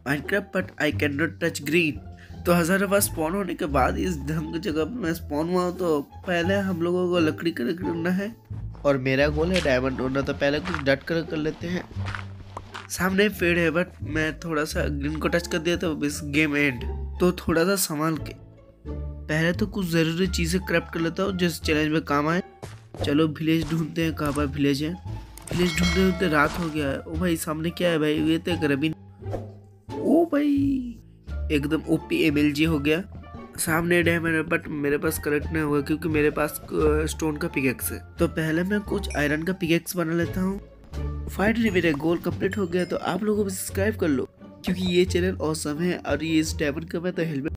Minecraft but I can not touch green. तो हजारवा spawn होने के बाद इस ढंग की जगह पर मैं स्पॉन हुआ हूँ, तो पहले हम लोगों को लकड़ी कलेक्ट करना है और मेरा गोल है डायमंड ढूंढना। तो पहले कुछ डट कर लेते हैं। सामने पेड़ है बट मैं थोड़ा सा ग्रीन को टच कर दिया तो इस गेम एंड। तो थोड़ा सा संभाल के पहले तो कुछ ज़रूरी चीज़ें क्राफ्ट कर लेता हूँ जिस चैलेंज में काम आए। चलो विलेज ढूंढते हैं, कहाँ पर विलेज है। विलेज ढूंढते ढूंढते रात हो गया है। ओ भाई सामने क्या है भाई, ये तो एक रबीन। ओ भाई एकदम ओपी एमएलजी हो गया। सामने डैम है बट मेरे पास कलेक्ट नहीं होगा क्योंकि मेरे पास स्टोन का पिकेक्स है। तो पहले मैं कुछ आयरन का पिकेक्स बना लेता हूँ। फाइनली मेरा गोल कंप्लीट हो गया। तो आप लोगों को सब्सक्राइब कर लो क्योंकि ये चैनल ऑसम है और ये इस डायमंड का मैं तो हेलमेट